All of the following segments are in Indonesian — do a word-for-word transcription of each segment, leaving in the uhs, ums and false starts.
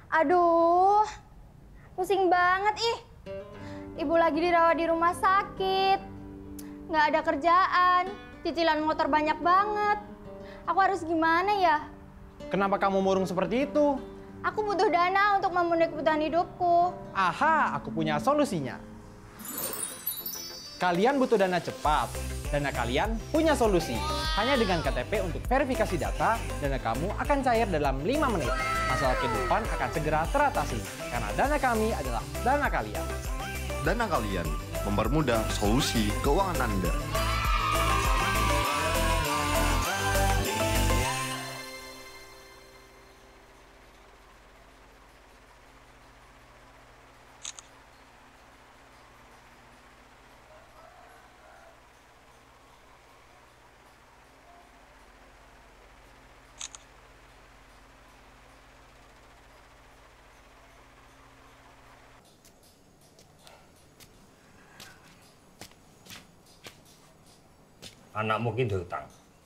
Aduh, pusing banget ih. Ibu lagi dirawat di rumah sakit. Nggak ada kerjaan, cicilan motor banyak banget. Aku harus gimana ya? Kenapa kamu murung seperti itu? Aku butuh dana untuk memenuhi kebutuhan hidupku. Aha, aku punya solusinya. Kalian butuh dana cepat. Dana kalian punya solusi. Hanya dengan K T P untuk verifikasi data, dana kamu akan cair dalam lima menit. Masalah kehidupan akan segera teratasi. Karena dana kami adalah dana kalian. Dana kalian mempermudah solusi keuangan Anda. Anak mungkin diutang.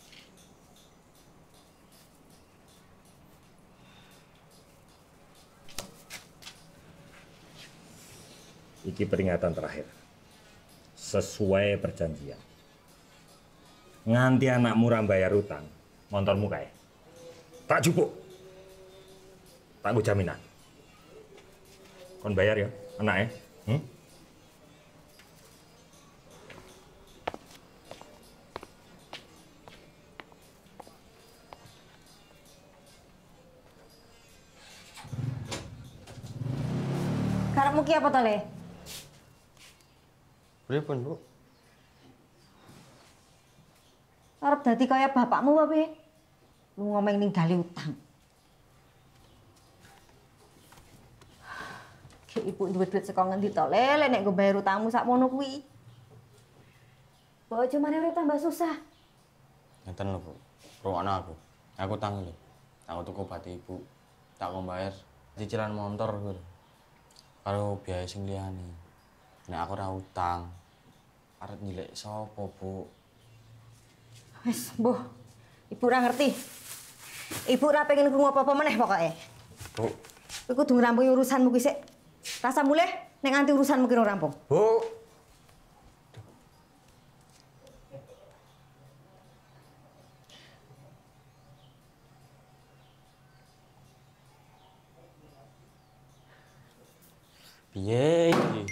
Iki peringatan terakhir. Sesuai perjanjian. Nganti anakmu ra bayar utang, montormu kae. Tak jupuk. Tak gue jaminan. Kon bayar ya, anaknya. Hmm? Karepmu ki apa to, Le? Pripun, Bu? Arep dadi kaya bapakmu apa piye? Lu ngomong ninggali utang. Ki ibu duwe duit saka ngendi to, Le? Lek nek nggo bayar utangmu sakmono kuwi. Mbok aja maneh urip tambah susah. Ngeten lho, Bu. Rungokno aku. Aku utang lho. Aku tuku obat ibu. Tak kok bayar cicilan motor lho. Karo biaya sing liyane. Nek aku ora utang, arep nyilek sapa, Bu? Wis, Mbuh. Ibu ora ngerti. Ibu ora pengen krungu apa-apa meneh pokoke. Bu. Kowe kudu ngrampungi urusanmu kuwi sik. Rasa mulih nek nganti urusanmu ki ora rampung. Bu. Piye iki?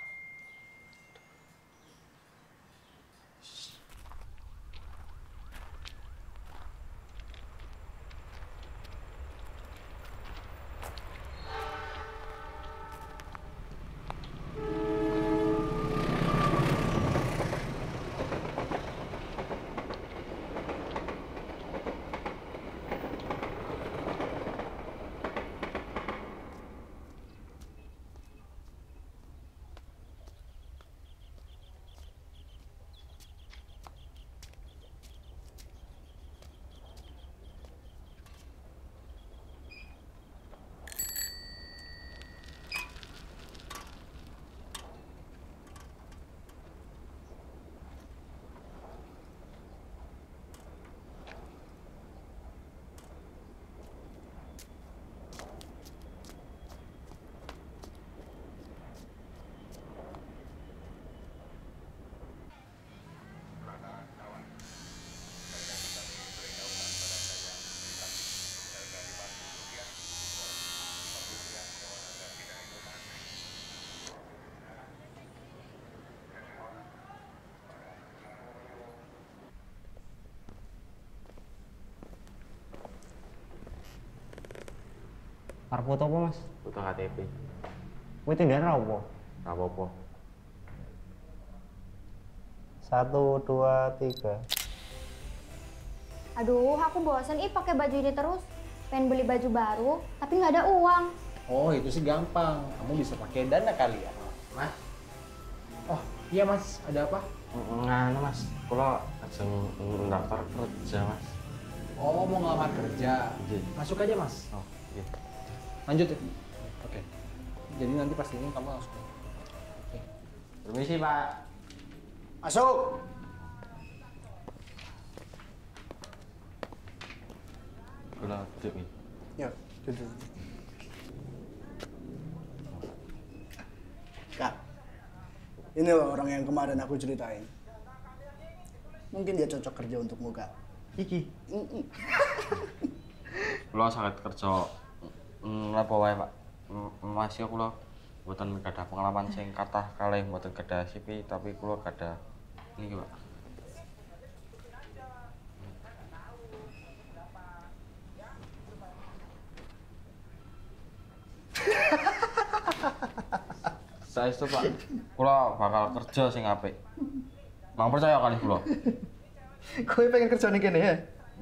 Arep foto apa, Mas? Foto K T P. Kowe tindakan apa? Ora apa-apa. Satu, dua, tiga. Aduh, aku bosan ih pakai baju ini terus. Pengen beli baju baru, tapi nggak ada uang. Oh, itu sih gampang. Kamu bisa pakai dana kalian. Mas. Oh, iya, Mas. Ada apa? Nganu, Mas. Kula ajeng ndaftar kerja, Mas. Oh, mau ngelamar kerja. Iya. Masuk aja, Mas. Oh, iya. Lanjut ya. Oke. Jadi nanti pas ini kamu langsung. Oke. Permisi, Pak. Masuk. Kula duduk iki. Ya, duduk. Ini loh orang yang kemarin aku ceritain. Mungkin dia cocok kerja untuk muka. Iki. Kula saged kerja napa wae, Pak. Masih kula mboten gadah pengalaman sing kathah kalih mboten gadah C V, tapi kula gadah niki, Pak. Saestu, Pak. Kula bakal kerja sing apik. Mang percaya kali kula. Kowe pengen kerja ning kene ya?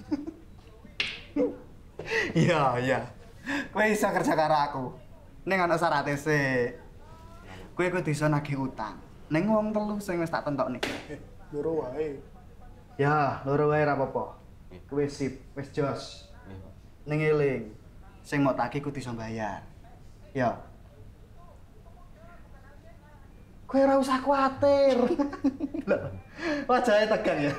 Iya, iya. Kowe iso kerja karo aku. Ning ana syaraté sik. Kowe kudu iso nagih utang. Ning wong telu sing wis tak tentokne. Loro wae. Ya, loro wae ra apa-apa. Kowe sip, wis jos. Ning eling, sing mau tagih kudu iso bayar. Ya. Kowe ora usah kuwatir. Wajahnya tegang ya.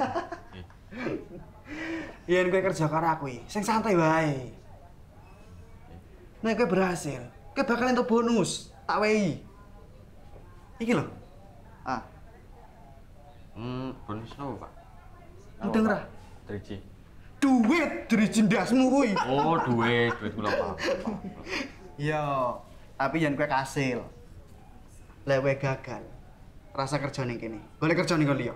Yen kowe kerja karo aku iki, sing santai wae. Nek kowe berhasil, kowe bakal entuk bonus, tak wehi. Iki lho. Ah. Hmm, bonus apa, Pak? Mudeng ra? Driji. Duit driji ndasmu kuwi. Oh, duit, duit kula Pak. Iya, tapi yen kowe kasil. Lek kowe gagal, rasa kerja ning kene. Boleh kerja ning liya.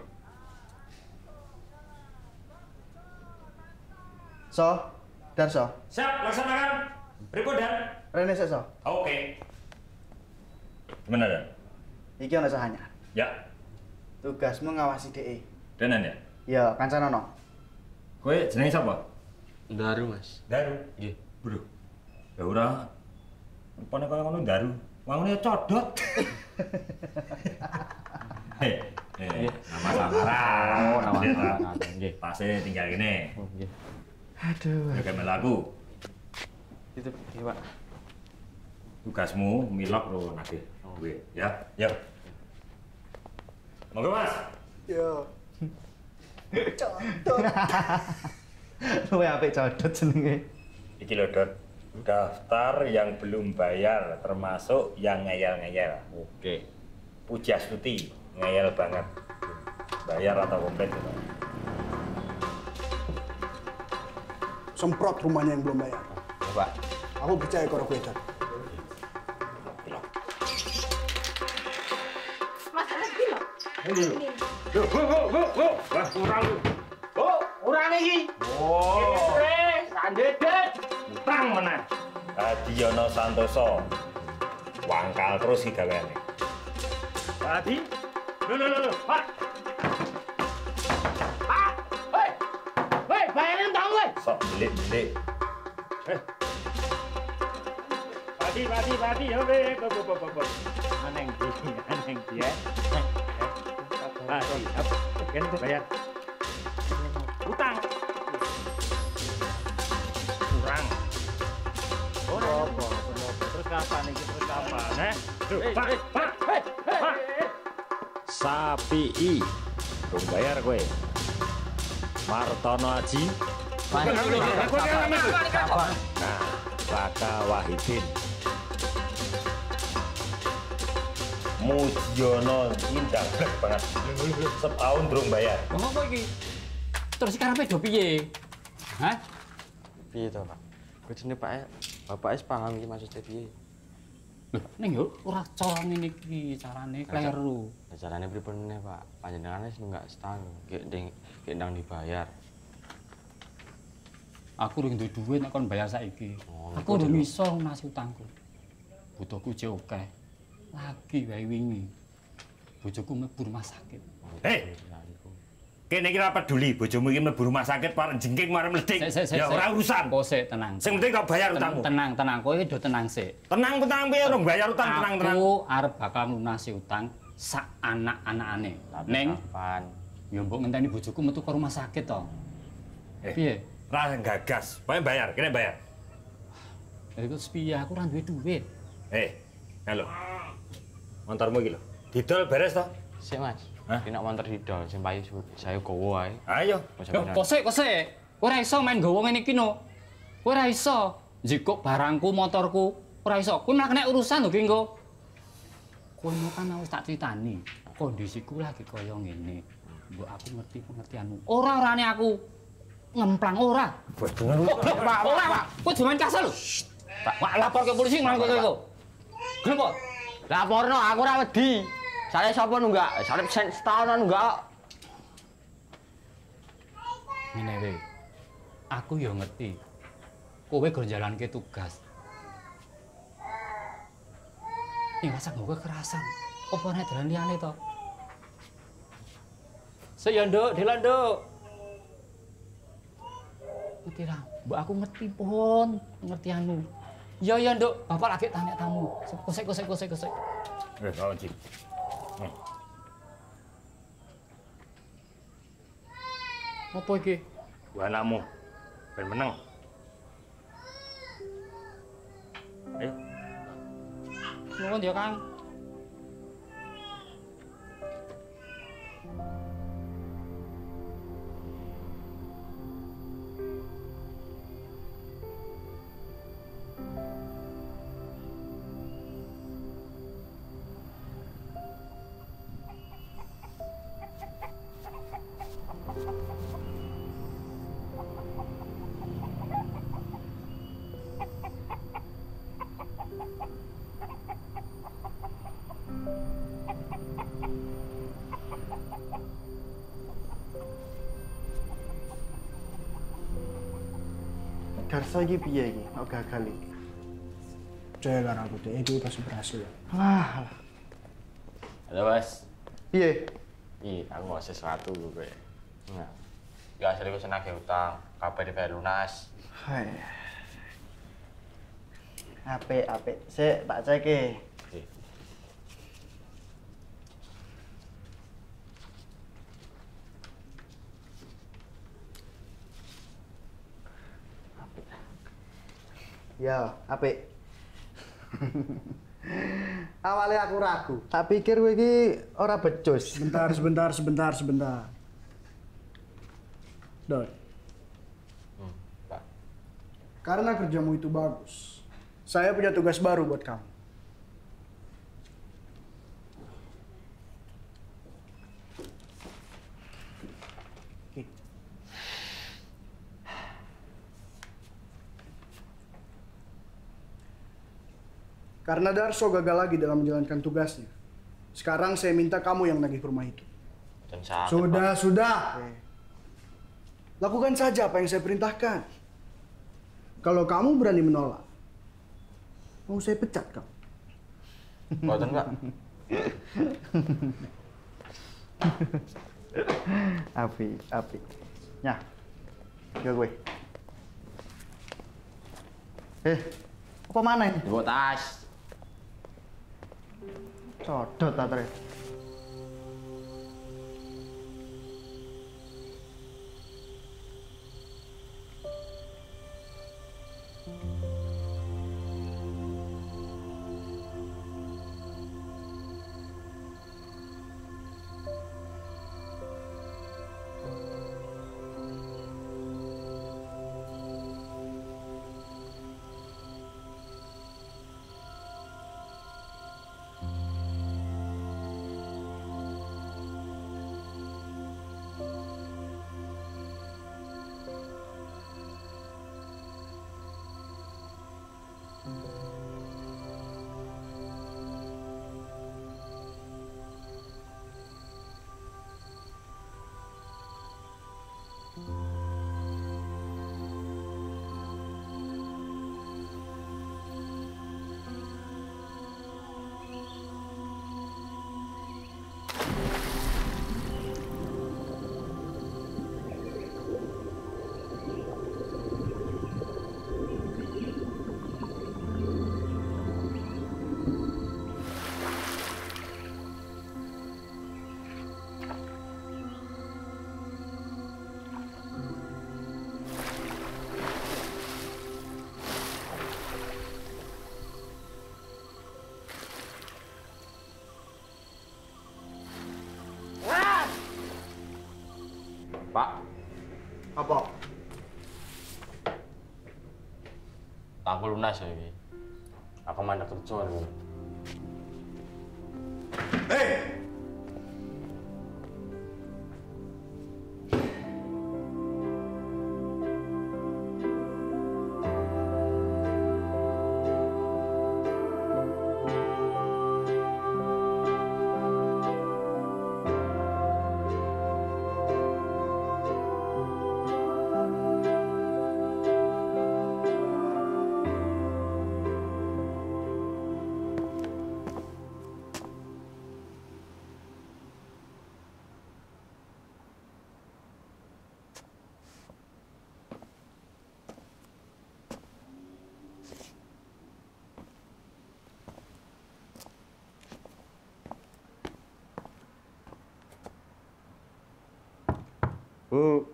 So, Darso. Siap, laksanakan. Pripun, Dan? Rene sik, So. Oke. Gimana, Dan? Iki ana sahanya. Ya, Tugasmu ngawasi D E. Danan ya? Ya, kancanono. Kowe jenenge sapa? Daru, Mas. Daru. Nggih. Bro. Ya ora. Rupane kaya ngono Daru. Wangune codot. Hei, eh, nama samaran. Oh, nama samaran. Nggih. Pase tinggal kene. Oh, nggih. Aduh. Jaga melaku. Itu, iya, Pak. Tugasmu milok lo nagih duit, ya. Ya. Monggo, Mas. Yo. Codot. Luwe apik codot jenenge. Iki lho, Dot. Daftar yang belum bayar, termasuk yang ngeyel-ngeyel. Oke. Pujastuti, ngeyel banget. Bayar atau komplit gitu. Semprot rumahnya yang belum bayar. Ya, Pak. Aku percaya karo kowe, Dot. Mas, ada kilo. Go, go, go, go, go. Wah, kurang lu. Oh, kurang iki. Oh. Wis, landedet. Utang meneh. Adiono Santoso. Wangkal terus iki gaweane. Adi. Lho, lho, lho, Pak. Pak. Hei. Hei, bayarin tang kowe. Sok delik-delik. Eh. Padi, padi, padi, yo weh, go, go, go, go, go. Aneng di, aneng di ya. Ah, siap. Kan bayar. Utang. Kurang. Oh, apa? Terus kapan iki? Terus kapan, eh? Duh, Pak, Pak, Pak, Pak. Sapi i. Belum bayar kowe. Martono Aji. Nah, Raka Wahidin. Mujiono indah banget. Setahun belum bayar. Ngomong apa iki? Terus sekarang do piye? Hah? Piye to, Pak? Kudune Pak, Bapak wis paham iki maksudnya piye. Lho, ning yo ora cara ngene iki, carane kleru. Lah carane pripun meneh, Pak? Panjenengan wis nunggak setahun, gek ndeng gek ndang dibayar. Aku udah duwe duit nek kon bayar saiki. Oh, Aku udah iso lunasi utangku. Butuhku jek akeh. Lagi wae wingi. Bojoku mlebu rumah sakit. Hei. Kene iki ora peduli bojomu iki mlebu rumah sakit pareng jengking marem mleding. Ya ora urusan. Kok sik tenang. Sing penting kok bayar utangmu. Tenang, tenang. Kowe do tenang sik. Tenang, tenang piye rong bayar utang tenang-tenang. Aku arep bakal lunasi utang sak anak-anakane. Ning kapan? Ya mbok ngenteni bojoku metu ke rumah sakit to. Eh, Piye? Ra gagas. Pokoke bayar, kene bayar. Iku piye aku ora duwe duit. Eh, halo. Montormu iki lho. Didol beres to? Sik, Mas. Hah? Ki nek montor didol sing payu saya gowo wae. Ayo. Kok sik, kok sik. Kowe ora iso main gowo ngene iki no. Kowe ora iso njikuk barangku, motorku. Ora iso. Kowe malah kena urusan lho ki engko. Kono kan wis tak critani, kondisiku lagi kaya ngene. Mbok aku ngerti pengertianmu. Ora-orane aku ngemplang ora. Bener. Pak, ora, Pak. Kowe jangan kasar lho. Pak, Pak lapor ke polisi malah kowe kok. Gelem kok. Laporno aku ora wedi. Sare sapa nunggak? Sare setahun nunggak. Ngene wae. Aku ya ngerti. Kowe gur jalanke tugas. Ing rasa kowe kerasan. Apa nek dalan liyane to? Sik ya, Nduk, delan, Nduk. Ngerti ra? Mbok aku ngerti pon, pengertianmu. Ya ya, Nduk, Bapak lagi tanya tamu. Kosek kosek kosek kosek. Wis, kok Cik. Nih, Apa iki? ku anakmu ben meneng. Ayo, Nuwun ya, Kang. Garsa iki piye iki? Kok gagal iki? Percaya karo aku deh, itu pasti berhasil. Wah, Halo, Mas. piye? Ih, aku mau sesuatu lho kowe. Nah. Ya asli ku senake utang, kabeh dibayar lunas. Hai. Apik, apik. Sik tak cek. Oke. Ya, apik. Awalnya aku ragu. Tak pikir kowe iki ora becus. Sebentar, sebentar, sebentar, sebentar. Doi, Hmm, Pak. karena kerjamu itu bagus, saya punya tugas baru buat kamu. Oke. Karena Darso gagal lagi dalam menjalankan tugasnya, sekarang saya minta kamu yang nagih ke rumah itu. Dan sakit, Sudah, Pak. sudah. Lakukan saja apa yang saya perintahkan. Kalau kamu berani menolak, mau saya pecat kamu. Boten, Pak. Api, api. Nyah. Ya gue. Eh, apa mana ini? Ibu tas. Codot ta, Tre. Pak, Apa? aku lunas ya ini. Aku mana kerja lho. Hei! Bu.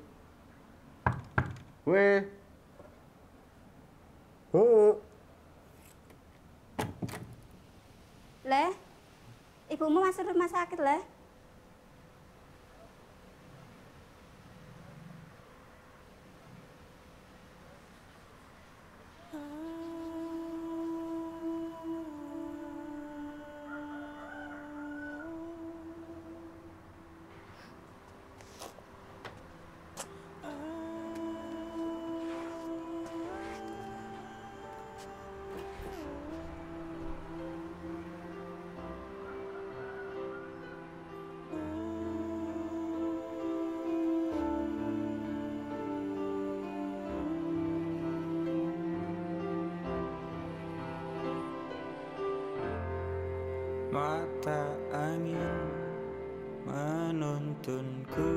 Weh. Bu. Le, ibumu masuk rumah sakit, Le. Mata angin menuntunku,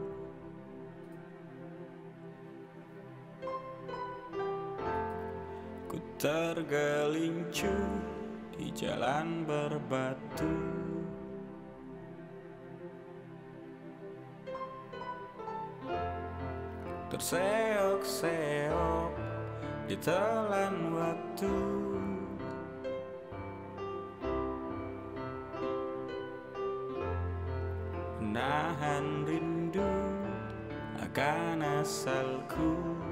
ku tergelincir di jalan berbatu. Terseok-seok ditelan waktu, nahan rindu akan asalku.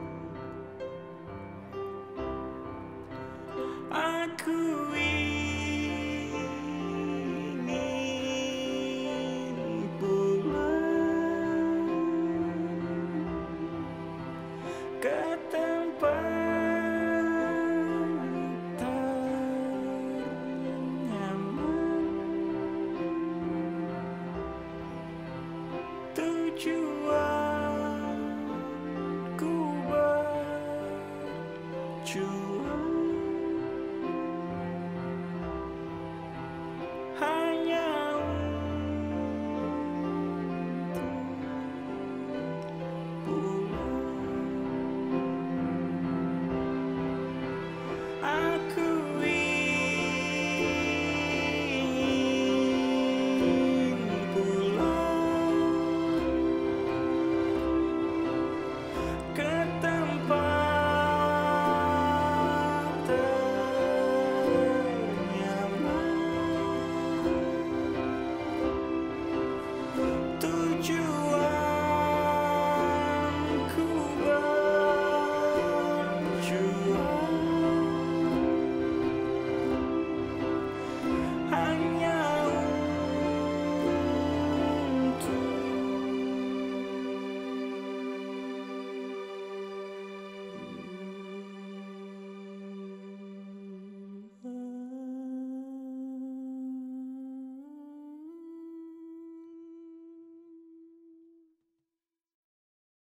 Aku ingin pulang ke tempat ternyaman. Tujuanku berjuang